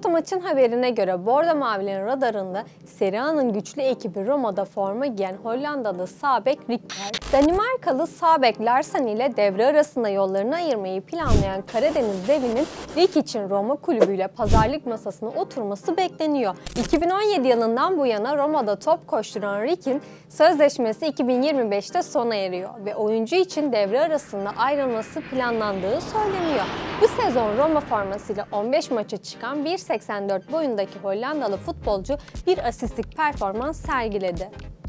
Spor Maç'ın haberine göre Bordo Mavilerin radarında Serie A'nın güçlü ekibi Roma'da forma giyen Hollandalı sağ bek Rick var. Danimarkalı sağ bek Larsen ile devre arasında yollarını ayırmayı planlayan Karadeniz devinin Rick için Roma kulübüyle pazarlık masasına oturması bekleniyor. 2017 yılından bu yana Roma'da top koşturan Rick'in sözleşmesi 2025'te sona eriyor ve oyuncu için devre arasında ayrılması planlandığı söyleniyor. Bu sezon Roma formasıyla 15 maça çıkan 1.84 boyundaki Hollandalı futbolcu bir asistlik performans sergiledi.